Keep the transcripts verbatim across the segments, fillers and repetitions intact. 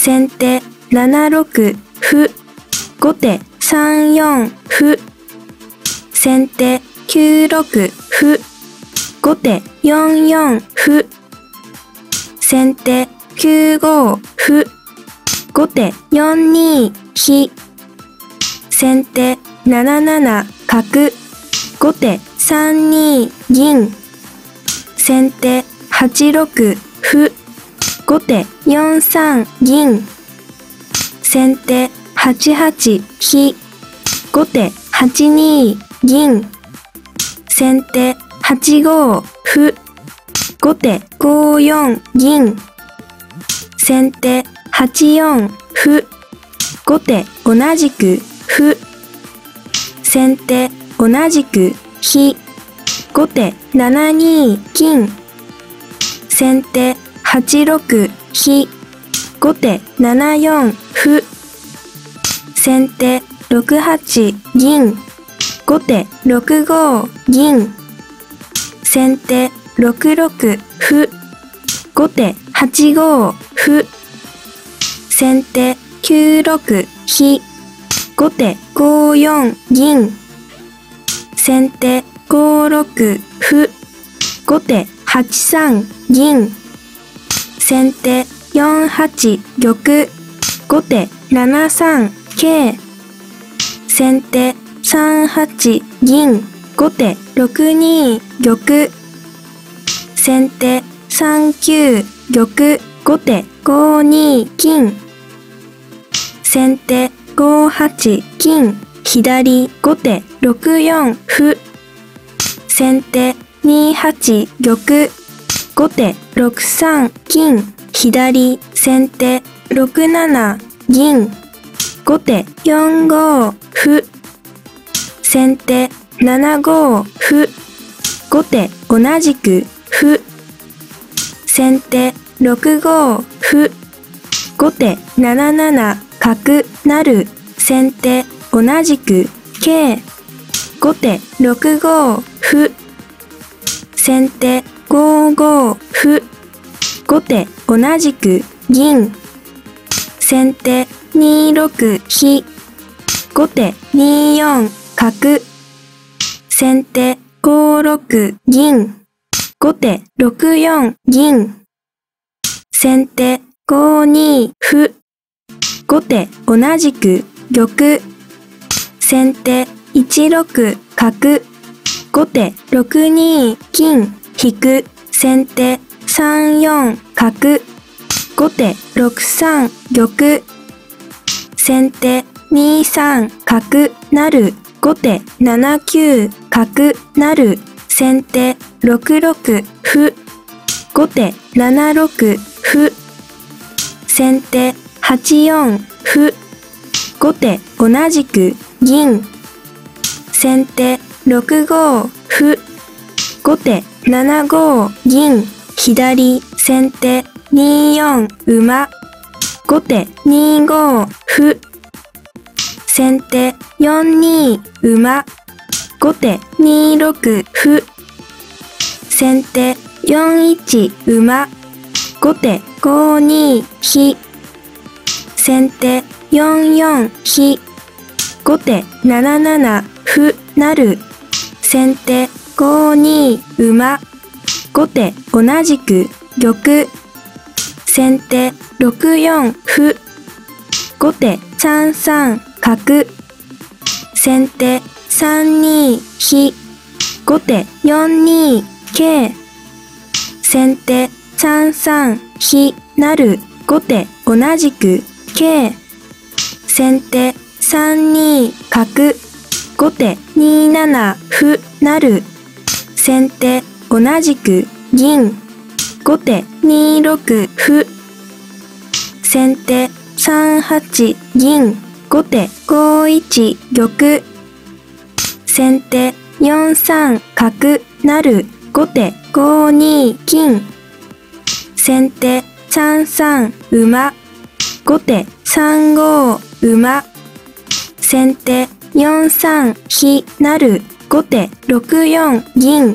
先手ななろく歩。後手さんよん歩。先手きゅうろく歩。後手よんよん歩。先手きゅうご歩。後手よんに飛。先手なななな角。後手さんに銀。先手はちろく歩。後手よんさん銀。先手はちはち飛。後手はちに銀。先手はちご歩。後手ごよん銀。先手はちよん歩。後手同じく歩。先手同じく飛。後手ななに金。先手はちろく飛。後手ななよん歩。先手ろくはち銀。後手ろくご銀。先手ろくろく歩。後手はちご歩。先手きゅうろく飛。後手ごよん銀。先手ごろく歩。後手はちさん銀。先手よんはち玉。後手ななさん桂。先手さんはち銀。後手ろくに玉。先手さんきゅう玉。後手ごに金。先手ごはち金左。後手ろくよん歩。先手にはち玉。後手ろくさん金左。先手ろくなな銀。後手よんご歩。先手ななご歩。後手同じく歩。先手ろくご歩。後手なななな角成。先手同じく桂。後手ろくご歩。先手ごご歩。後手同じく銀。先手にろく飛。後手によん角。先手ごろく銀。後手ろくよん銀。先手ごに歩。後手同じく玉。先手いちろく角。後手ろくに金引く。先手さんよん角。後手ろくさん玉。先手にさん角成。後手ななきゅう角成。先手ろくろく歩。後手ななろく歩。先手はちよん歩。後手同じく銀。先手ろくご歩。後手ななご銀左。先手によん馬。後手にご歩。先手よんに馬。後手にろく歩。先手よんいち馬。後手ごに飛。先手よんよん飛。後手なななな歩成。先手ごに馬。後手同じく玉。先手ろくよん歩。後手さんさん角。先手さんに飛。後手よんに桂。先手さんさん飛成。後手同じく桂。先手さんに角。後手になな歩成。先手同じく銀。後手にろく歩。先手さんはち銀。後手ごいち玉。先手よんさん角成。後手ごに金。先手さんさん馬。後手さんご馬。先手よんさん飛成。後手ろくよん銀。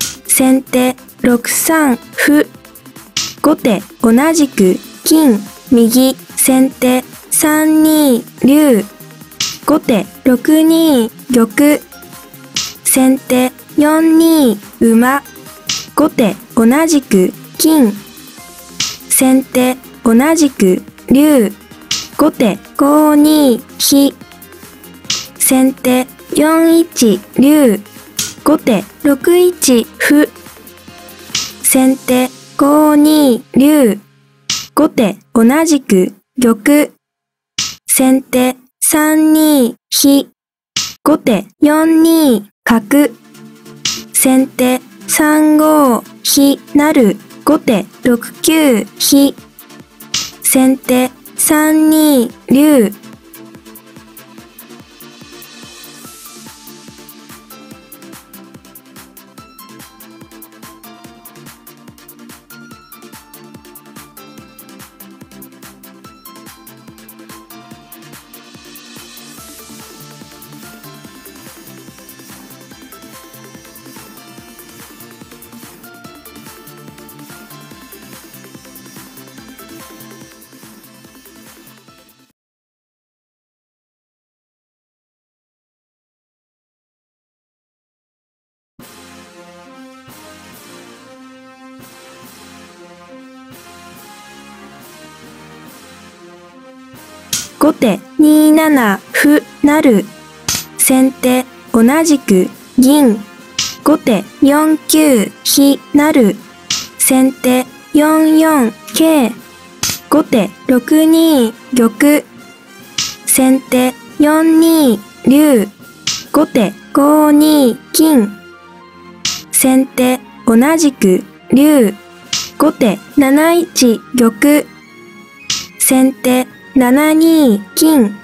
先手ろくさん歩。後手同じく金右、先手さんに竜。後手ろくに玉。先手よんに馬。後手同じく金。先手同じく竜。後手ごに飛。先手よんいち竜。後手ろくいち歩。先手ごに竜。後手同じく玉。先手さんに飛。後手よんに角。先手さんご飛成。後手ろくきゅう飛。先手さんに竜。後手になな歩成。先手同じく銀。後手よんきゅう飛成。先手よんよん桂。後手ろくに玉。先手よんに竜。後手ごに金。先手同じく竜。後手なないち玉。先手ななに金。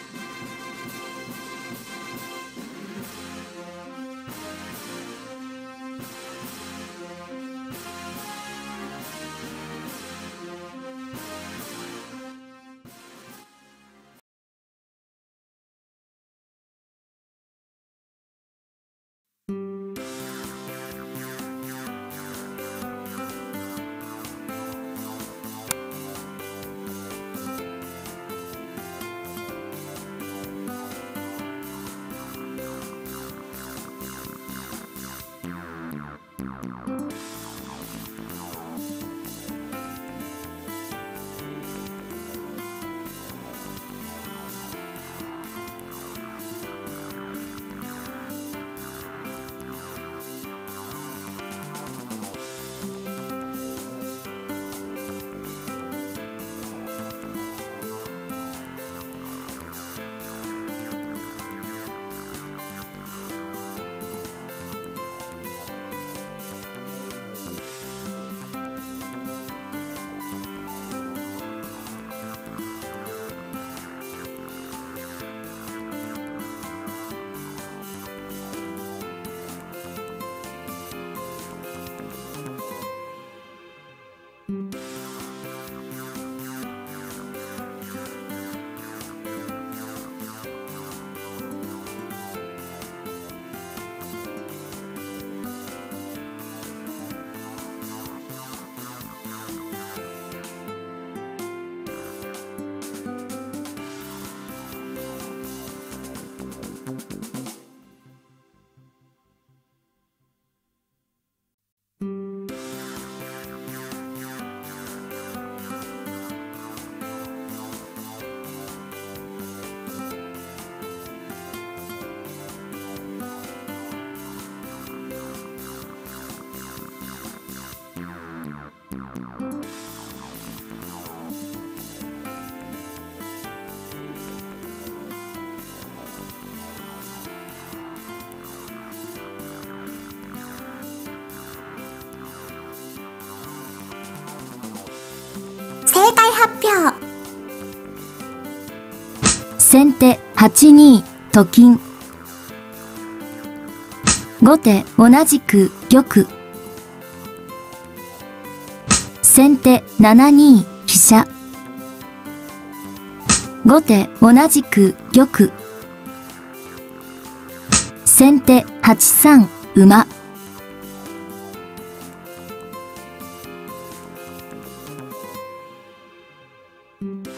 正解発表。 先手はちにと金。後手同じく玉。先手ななに飛車。後手同じく玉。先手はちさん馬。 歩。